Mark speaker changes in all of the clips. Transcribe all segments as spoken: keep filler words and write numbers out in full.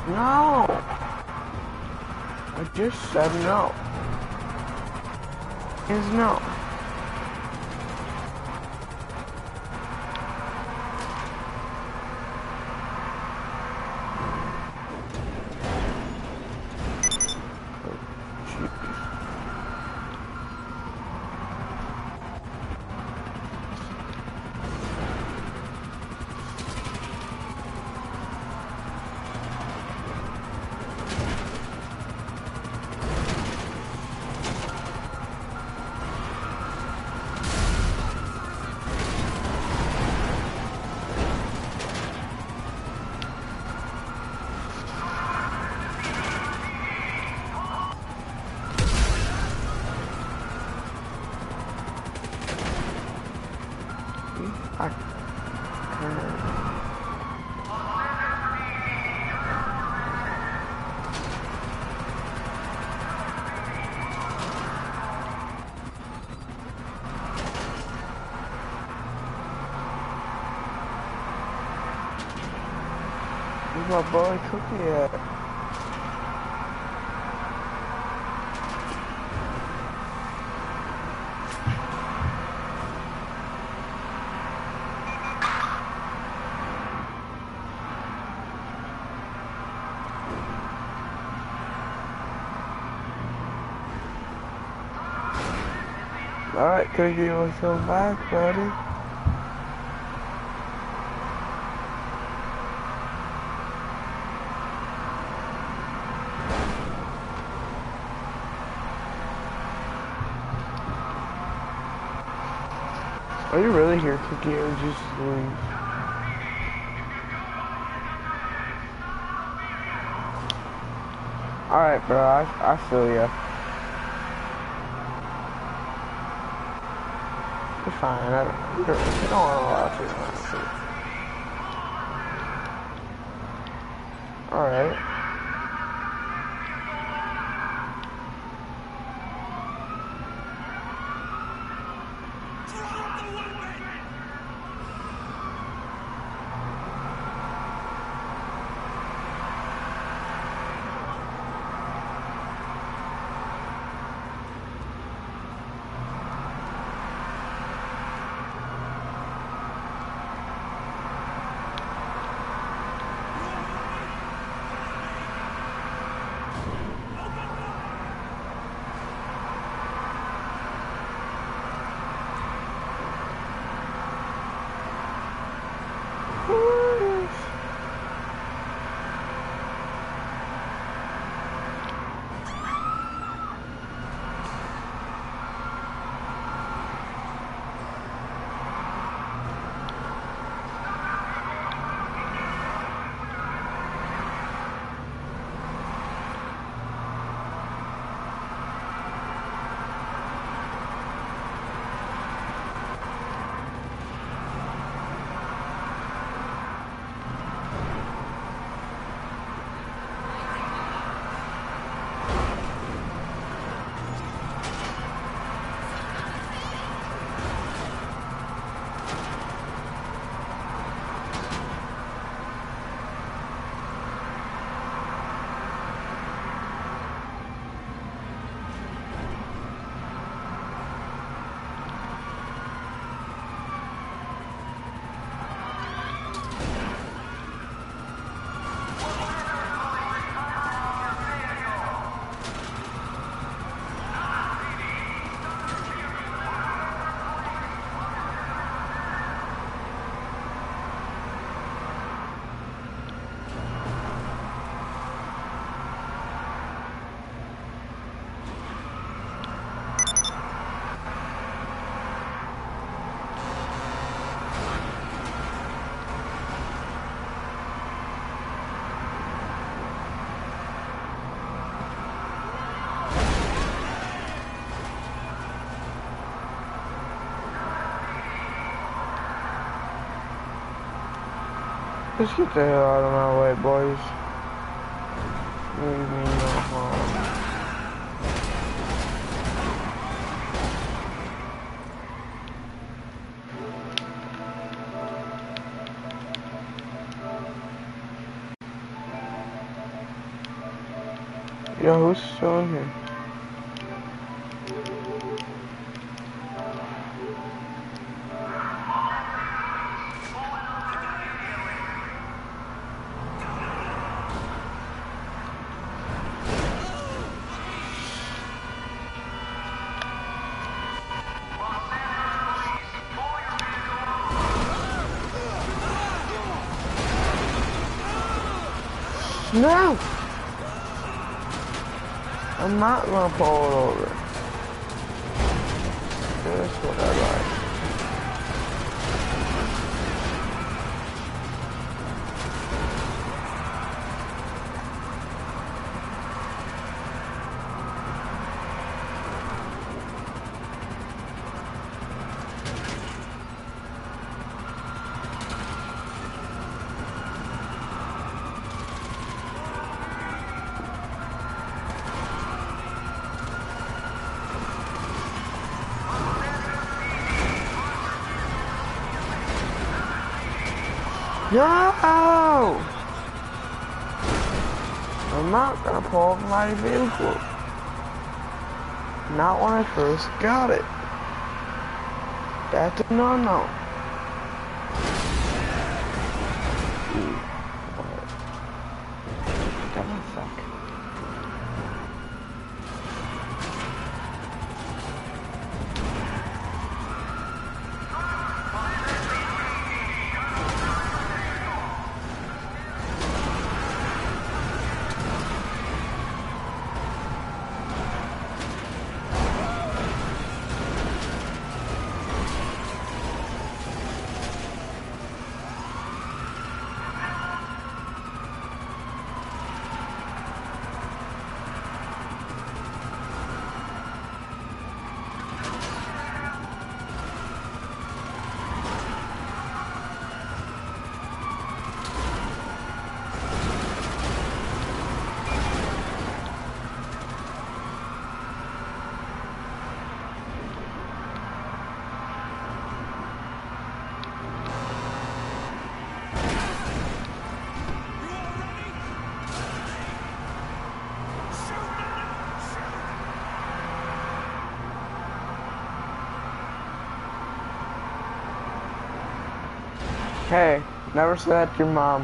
Speaker 1: No! I just said no. Is no. I can't. Where's my boy Cookie at? Alright, Cookie, welcome back, buddy. Are you really here, Cookie, or just leave? Alright, bro, I, I feel ya. You're fine, I don't, you're, you don't want to watch it. Alright. Let's get the hell out of my way, boys. Leave me alone. Yo, who's still in here? No! I'm not gonna pull it over. That's what I like. No! I'm not gonna pull over my vehicle. Not when I first got it. That's a no-no. What the fuck? Hey, never say that to your mom.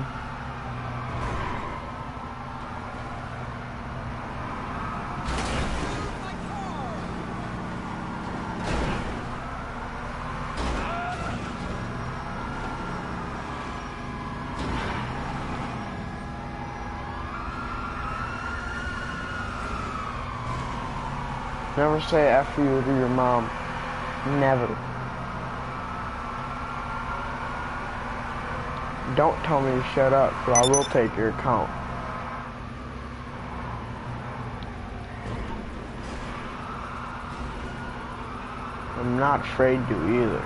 Speaker 1: Never say F you to your mom. Never. Don't tell me to shut up, or I will take your account. I'm not afraid to either.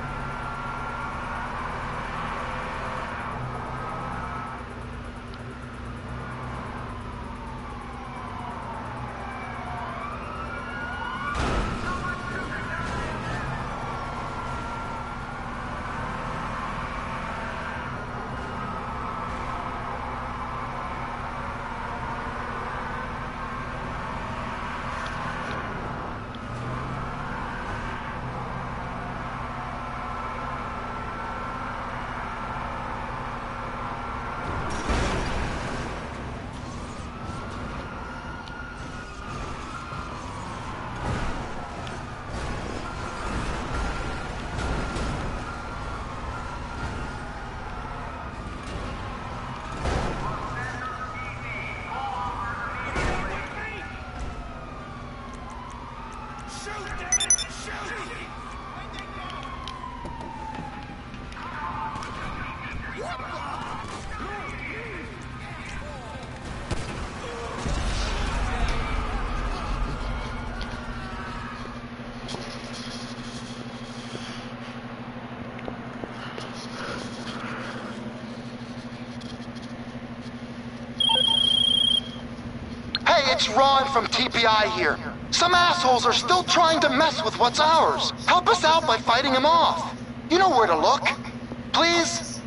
Speaker 2: It's Ron from T P I here. Some assholes are still trying to mess with what's ours. Help us out by fighting them off. You know where to look. Please?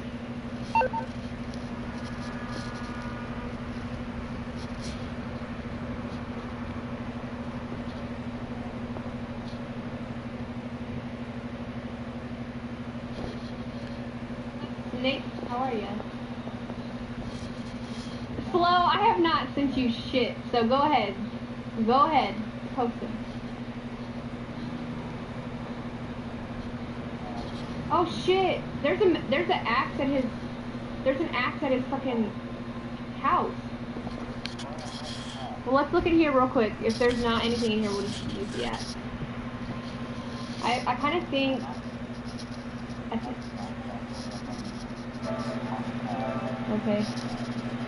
Speaker 3: are you? Flo, I have not sent you shit, so go ahead. Go ahead. Post them. Oh shit! There's a there's an axe at his there's an axe at his fucking house. Well, let's look in here real quick. If there's not anything in here, we'll just use the axe. I I kind of think. I th okay.